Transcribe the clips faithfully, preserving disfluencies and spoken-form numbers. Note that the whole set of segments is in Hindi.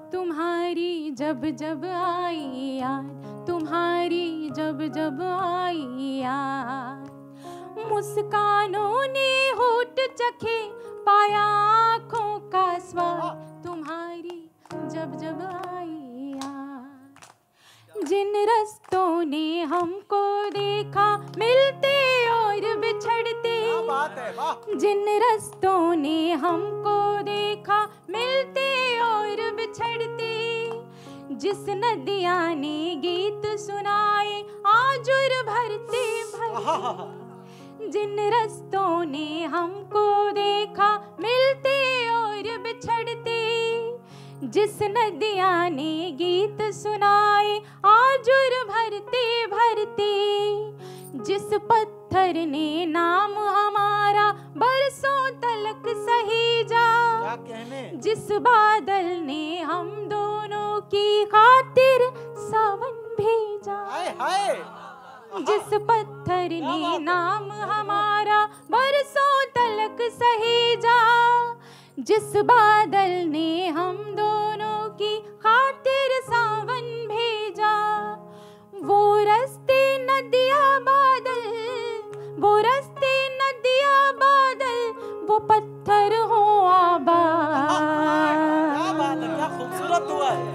तुम्हारी जब जब आई याद, तुम्हारी जब जब आई याद, मुस्कानों ने होठ चखे पाया आँखों का स्वाद, तुम्हारी जब जब आई याद। जिन रस्तों ने हमको देखा मिलते और बिछड़ते, जिन रस्तों ने हमको देखा मिलते और बिछड़ते, जिस नदिया ने गीत सुनाए आजुर भरते भरते, जिन रस्तों ने हमको देखा मिलते और बिछड़ते, जिस नदिया ने गीत सुनाए आजुर भरते भरते, जिस पत्थर ने नाम हमारा बरसों तलक सहेजा, जिस बादल ने हम दोनों की खातिर सावन भेजा, हाय हाय। जिस पत्थर ने नाम हमारा बरसों तलक सहेजा, जिस बादल ने हम दोनों की खातिर सावन भेजा, वो रस्ते नदिया बादल, वो रस्ते नदिया बादल, वो पत्थर हो आबाद। क्या बात है, क्या खूबसूरत हुआ है।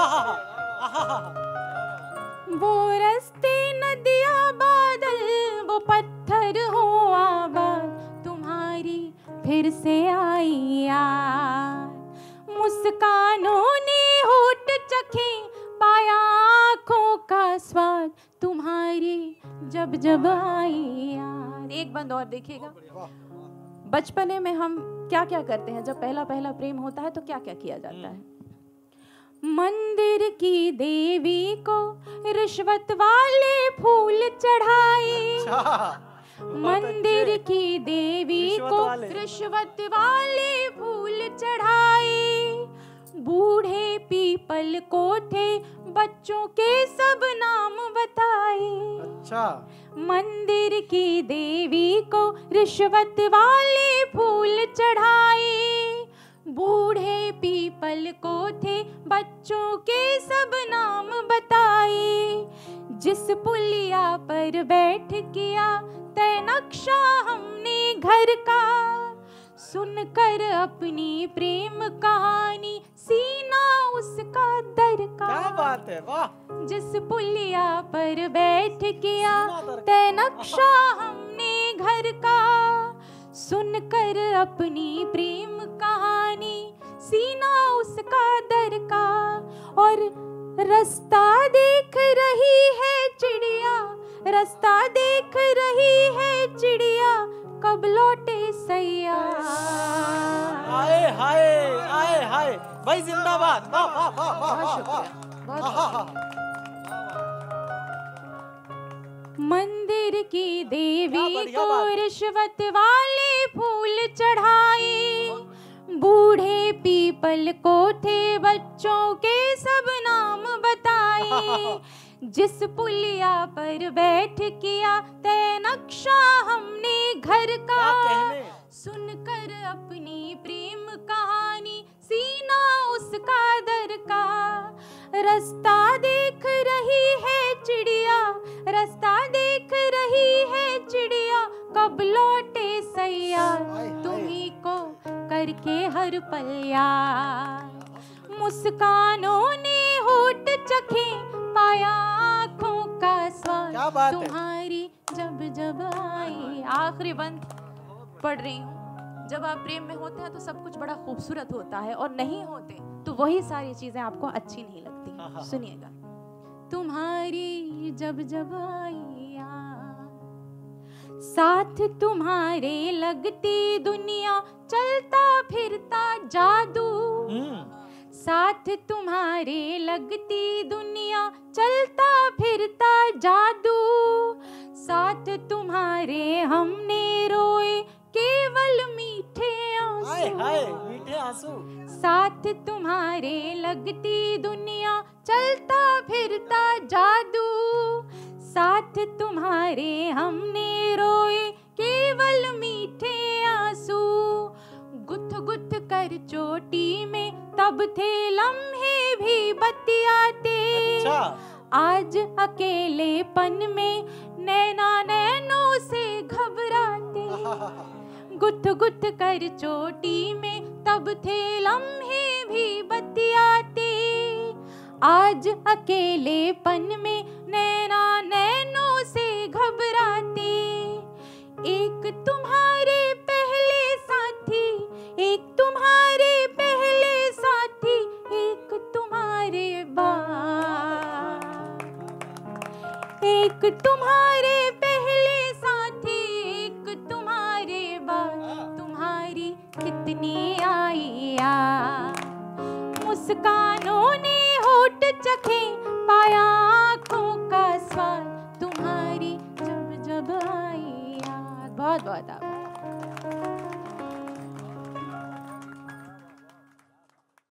वो रस्ते नदिया बादल, वो पत्थर हो आबाद, तुम्हारी फिर से आई याद। मुस्कानों ने होठ चखे पाया आँखों का स्वाद, तुम्हारी जब जब आई याद। एक बंद और देखिएगा। बचपने में हम क्या क्या करते हैं, जब पहला पहला प्रेम होता है तो क्या क्या किया जाता है। मंदिर की देवी को रिश्वत वाले फूल चढ़ाए, मंदिर की देवी को रिश्वत वाले फूल चढ़ाए, बूढ़े पीपल को थे बच्चों के सब नाम बताए। अच्छा। मंदिर की देवी को रिश्वत वाले फूल चढ़ाए, बूढ़े पीपल को थे बच्चों के सब नाम बताए, जिस पुलिया पर बैठ किया तय नक्शा हमने घर का, सुनकर अपनी प्रेम कहानी सीना उसका दर का। क्या बात है, वाह। जिस पुलिया पर बैठ किया तय नक्शा हमने घर का, सुनकर अपनी प्रेम कहानी सीना उसका दर का, और रास्ता देख रही है चिड़िया, रास्ता देख रही है चिड़िया, कब लौटे सैया। आए हाय आए हाय भाई, जिंदाबाद। वाह वाह वाह वाह वाह। मंदिर की देवी को रिश्वत वाले फूल चढ़ाए, बूढ़े पीपल को थे बच्चों के सब नाम बताए, जिस पुलिया पर बैठ किया तय नक्शा हमने घर का, सुनकर अपनी प्रेम कहानी सीना उसका दर का, रास्ता देख रही है चिड़िया, रास्ता देख रही है चिड़िया, कब लौटे सैया, तुम्ही को करके हर पल याद। मुस्कानों ने होठ चखे पाया आँखों का स्वाद, तुम्हारी जब जब आई। आखिरी बंद पढ़ रही हूँ। जब आप प्रेम में होते हैं तो सब कुछ बड़ा खूबसूरत होता है, और नहीं होते तो वही सारी चीजें आपको अच्छी नहीं लगती। सुनिएगा। तुम्हारी जब जब आई याद, साथ तुम्हारे लगती दुनिया, चलता फिरता जादू, साथ तुम्हारे लगती दुनिया, चलता फिरता जादू, साथ तुम्हारे हमने रोए केवल मीठे आंसू, हाय हाय मीठे आंसू, साथ तुम्हारे लगती दुनिया, चलता फिरता जादू, साथ तुम्हारे हमने रोए केवल मीठे आंसू, गुथ गुथ कर चोटी में तब थे लम्हे भी बतियाते। अच्छा। आज अकेलेपन में नैना नैनों से घबराते। गुथ गुथ कर चोटी में तब थे लम्हे भी बतियाते। आज अकेलेपन में नैना नैनों से घबराते। एक तुम्हारे पहले साथी, एक तुम्हारे पहले साथी, एक तुम्हारे बाद। एक तुम्हारे पहले साथी, एक तुम्हारे बाद। तुम्हारी कितनी आई याद, मुस्कानों ने होठ चखे, पाया आँखों का स्वाद। तुम्हारी जब जब आई याद। बहुत बहुत आप